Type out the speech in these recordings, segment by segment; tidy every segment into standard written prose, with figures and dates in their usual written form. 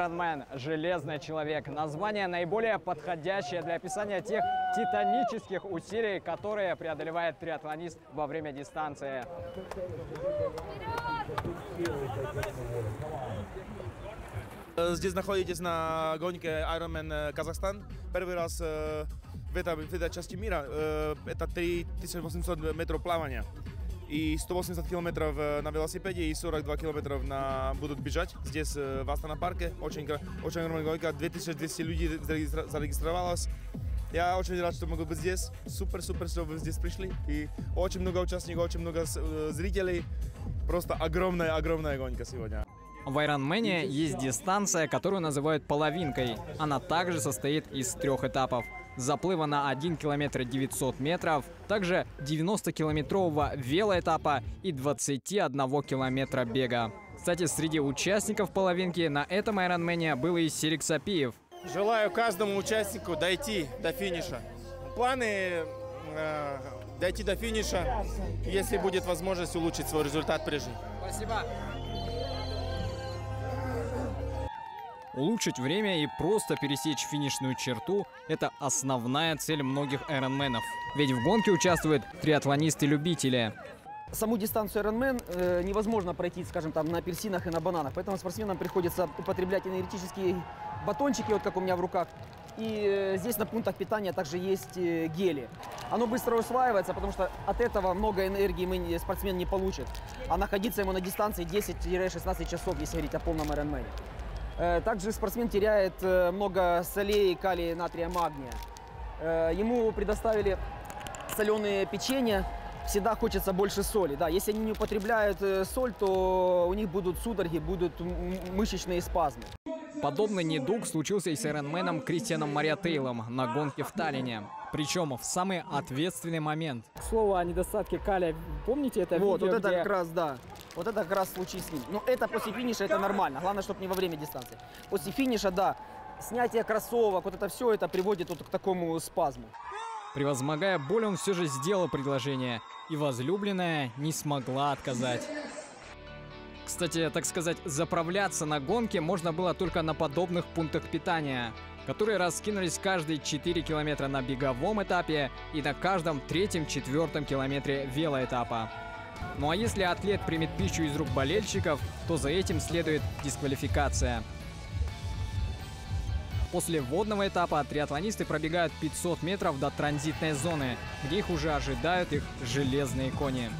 Ironman – «Железный человек». Название наиболее подходящее для описания тех титанических усилий, которые преодолевает триатлонист во время дистанции. Здесь находитесь на гонке Ironman Казахстан. Первый раз в этой части мира. Это 3800 метров плавания. И 180 километров на велосипеде и 42 километров будут бежать здесь, в Астана-парке. Очень огромная гонка, 2200 людей зарегистрировалось. Я очень рад, что могу быть здесь. Супер, что вы здесь пришли. И очень много участников, очень много зрителей. Просто огромная гонка сегодня. В Ironman есть дистанция, которую называют половинкой. Она также состоит из 3 этапов. Заплыва на 1 километр 900 метров, также 90-километрового велоэтапа и 21 километра бега. Кстати, среди участников половинки на этом Ironman был и Серик Сапиев. Желаю каждому участнику дойти до финиша. Планы дойти до финиша, если будет возможность улучшить свой результат при жизни. Спасибо. Улучшить время и просто пересечь финишную черту – это основная цель многих айронменов. Ведь в гонке участвуют триатлонисты-любители. Саму дистанцию Ironman невозможно пройти, скажем, там на апельсинах и на бананах. Поэтому спортсменам приходится употреблять энергетические батончики, вот как у меня в руках. И здесь на пунктах питания также есть гели. Оно быстро усваивается, потому что от этого много энергии спортсмен не получит. А находиться ему на дистанции 10-16 часов, если говорить о полном Ironman. Также спортсмен теряет много солей, калия, натрия, магния. Ему предоставили соленые печенья. Всегда хочется больше соли. Да, если они не употребляют соль, то у них будут судороги, будут мышечные спазмы. Подобный недуг случился и с айронменом Кристианом Мариотейлом на гонке в Таллине. Причем в самый ответственный момент. К слову о недостатке калия, помните это видео, вот это где... как раз, да. Вот это как раз случай с ним. Но это после финиша, это нормально. Главное, чтобы не во время дистанции. После финиша, да, снятие кроссовок, вот это все, это приводит вот к такому спазму. Превозмогая боль, он все же сделал предложение. И возлюбленная не смогла отказать. Кстати, так сказать, заправляться на гонке можно было только на подобных пунктах питания, которые раскинулись каждые 4 километра на беговом этапе и на каждом 3-4 километре велоэтапа. Ну а если атлет примет пищу из рук болельщиков, то за этим следует дисквалификация. После водного этапа триатлонисты пробегают 500 метров до транзитной зоны, где их уже ожидают их железные кони.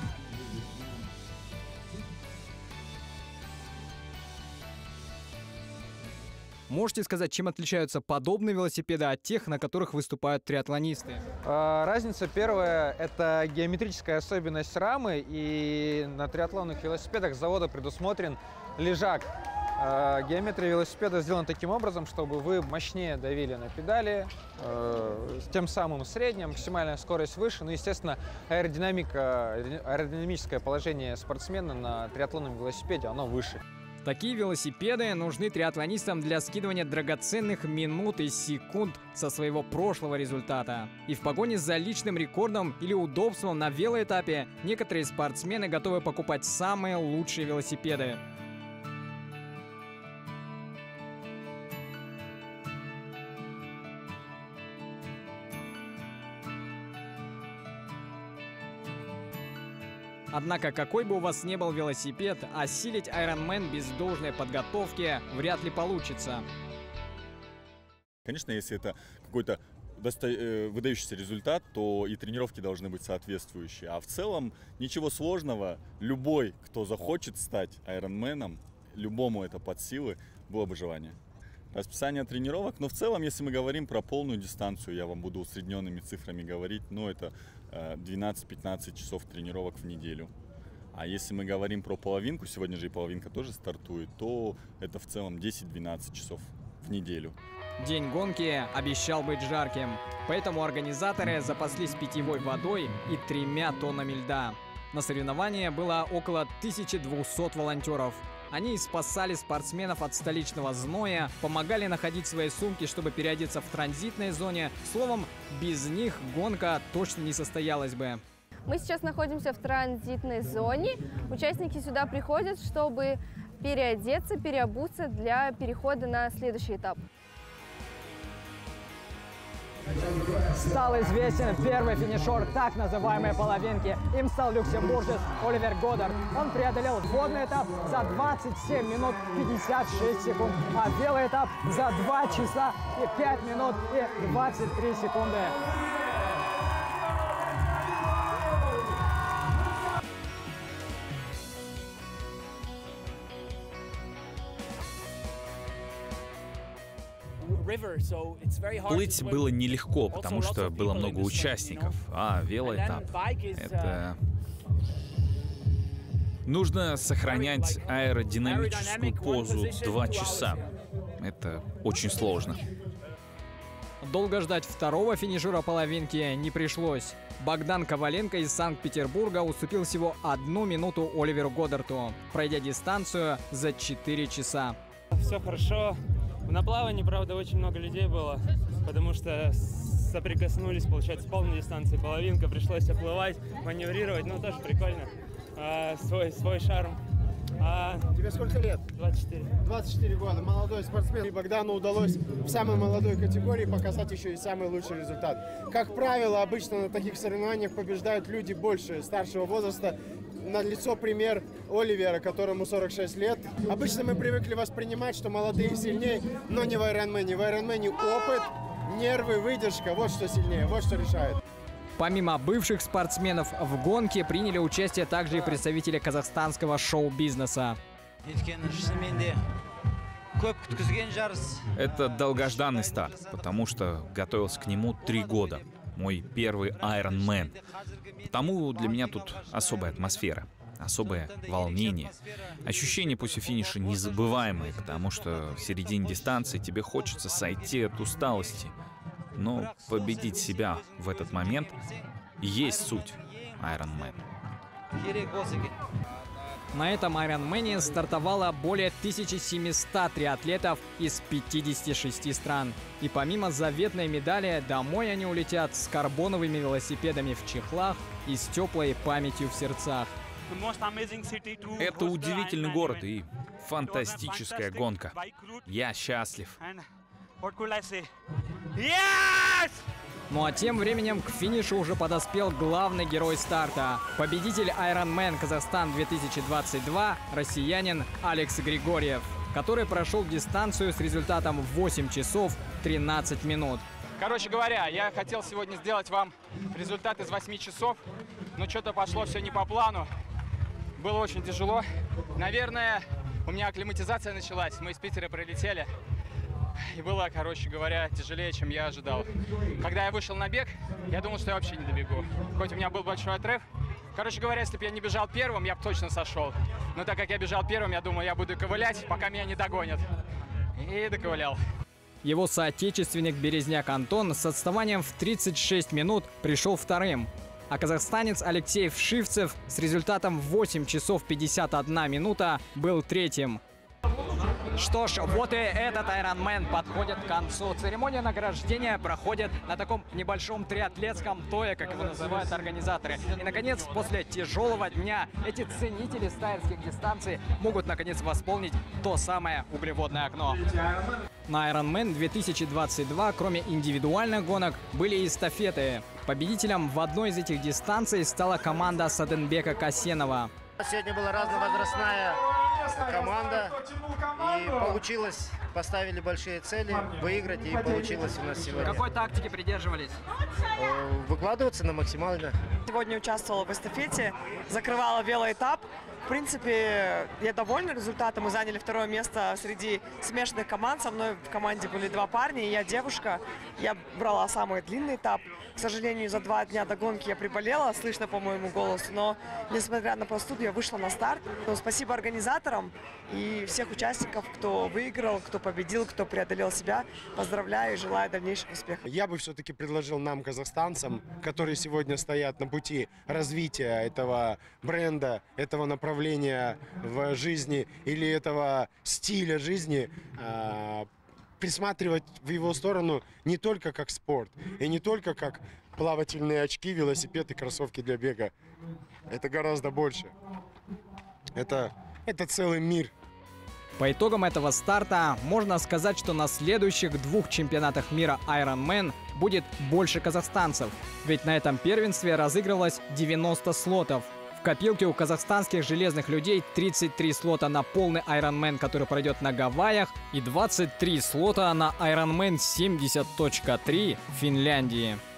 Можете сказать, чем отличаются подобные велосипеды от тех, на которых выступают триатлонисты? Разница первая – это геометрическая особенность рамы, и на триатлонных велосипедах с завода предусмотрен лежак. Геометрия велосипеда сделана таким образом, чтобы вы мощнее давили на педали, тем самым средним, максимальная скорость выше, ну, естественно, аэродинамическое положение спортсмена на триатлонном велосипеде, оно выше. Такие велосипеды нужны триатлонистам для скидывания драгоценных минут и секунд со своего прошлого результата. И в погоне за личным рекордом или удобством на велоэтапе некоторые спортсмены готовы покупать самые лучшие велосипеды. Однако, какой бы у вас ни был велосипед, осилить Ironman без должной подготовки вряд ли получится. Конечно, если это какой-то выдающийся результат, то и тренировки должны быть соответствующие. А в целом ничего сложного. Любой, кто захочет стать айронменом, любому это под силы, было бы желание. Расписание тренировок, но в целом, если мы говорим про полную дистанцию, я вам буду усредненными цифрами говорить, но это 12-15 часов тренировок в неделю. А если мы говорим про половинку, сегодня же и половинка тоже стартует, то это в целом 10-12 часов в неделю. День гонки обещал быть жарким, поэтому организаторы запаслись питьевой водой и 3 тоннами льда. На соревнования было около 1200 волонтеров. Они спасали спортсменов от столичного зноя, помогали находить свои сумки, чтобы переодеться в транзитной зоне. Словом, без них гонка точно не состоялась бы. Мы сейчас находимся в транзитной зоне. Участники сюда приходят, чтобы переодеться, переобуться для перехода на следующий этап. Стал известен первый финишер так называемой половинки. Им стал люксембуржец Оливер Годдард. Он преодолел водный этап за 27 минут 56 секунд, а белый этап за 2 часа и 5 минут и 23 секунды. Плыть было нелегко, потому что было много участников, а велоэтап — это... Нужно сохранять аэродинамическую позу 2 часа. Это очень сложно. Долго ждать второго финишера половинки не пришлось. Богдан Коваленко из Санкт-Петербурга уступил всего 1 минуту Оливеру Годдарту, пройдя дистанцию за 4 часа. Все хорошо. На плавании, правда, очень много людей было, потому что соприкоснулись, получается, с полной дистанции половинка, пришлось оплывать, маневрировать, но тоже прикольно, свой шарм. Тебе сколько лет? 24. 24 года, молодой спортсмен. И Богдану удалось в самой молодой категории показать еще и самый лучший результат. Как правило, обычно на таких соревнованиях побеждают люди больше старшего возраста. Налицо пример Оливера, которому 46 лет. Обычно мы привыкли воспринимать, что молодые сильнее, но не в айронмене. В айронмене опыт, нервы, выдержка. Вот что сильнее, вот что решает. Помимо бывших спортсменов, в гонке приняли участие также и представители казахстанского шоу-бизнеса. Это долгожданный старт, потому что готовился к нему 3 года. Мой первый Iron Man. Потому для меня тут особая атмосфера, особое волнение. Ощущения после финиша незабываемые, потому что в середине дистанции тебе хочется сойти от усталости. Но победить себя в этот момент и есть суть Iron Man. На этом Ironman стартовало более 1700 триатлетов из 56 стран. И помимо заветной медали, домой они улетят с карбоновыми велосипедами в чехлах и с теплой памятью в сердцах. Это удивительный город и фантастическая гонка. Я счастлив. Ну а тем временем к финишу уже подоспел главный герой старта. Победитель Ironman Казахстан 2022, россиянин Алекс Григорьев, который прошел дистанцию с результатом 8 часов 13 минут. Короче говоря, я хотел сегодня сделать вам результат из 8 часов, но что-то пошло все не по плану. Было очень тяжело. Наверное, у меня акклиматизация началась. Мы из Питера прилетели. И было, короче говоря, тяжелее, чем я ожидал. Когда я вышел на бег, я думал, что я вообще не добегу. Хоть у меня был большой отрыв. Короче говоря, если бы я не бежал первым, я бы точно сошел. Но так как я бежал первым, я думал, я буду ковылять, пока меня не догонят. И доковылял. Его соотечественник Березняк Антон с отставанием в 36 минут пришел вторым. А казахстанец Алексей Вшивцев с результатом 8 часов 51 минута был третьим. Что ж, вот и этот Ironman подходит к концу. Церемония награждения проходит на таком небольшом триатлетском тое, как его называют организаторы. И, наконец, после тяжелого дня эти ценители стайерских дистанций могут, наконец, восполнить то самое углеводное окно. На Ironman 2022, кроме индивидуальных гонок, были и эстафеты. Победителем в одной из этих дистанций стала команда Саденбека Касенова. Сегодня была разновозрастная команда, и получилось, поставили большие цели, выиграть, и получилось у нас сегодня. Какой тактики придерживались? Выкладываться на максимально. Сегодня участвовала в эстафете, закрывала велоэтап. В принципе, я довольна результатом. Мы заняли 2-е место среди смешанных команд. Со мной в команде были 2 парня, и я девушка. Я брала самый длинный этап. К сожалению, за 2 дня до гонки я приболела, слышно по моему голосу. Но, несмотря на простуду, я вышла на старт. Спасибо организаторам и всех участников, кто выиграл, кто победил, кто преодолел себя. Поздравляю и желаю дальнейших успехов. Я бы все-таки предложил нам, казахстанцам, которые сегодня стоят на пути развития этого бренда, этого направления в жизни или этого стиля жизни, присматривать в его сторону не только как спорт и не только как плавательные очки, велосипед и кроссовки для бега. Это гораздо больше. Это целый мир. По итогам этого старта можно сказать, что на следующих 2 чемпионатах мира Ironman будет больше казахстанцев. Ведь на этом первенстве разыгрывалось 90 слотов. В копилке у казахстанских железных людей 33 слота на полный Ironman, который пройдет на Гавайях, и 23 слота на Ironman 70.3 в Финляндии.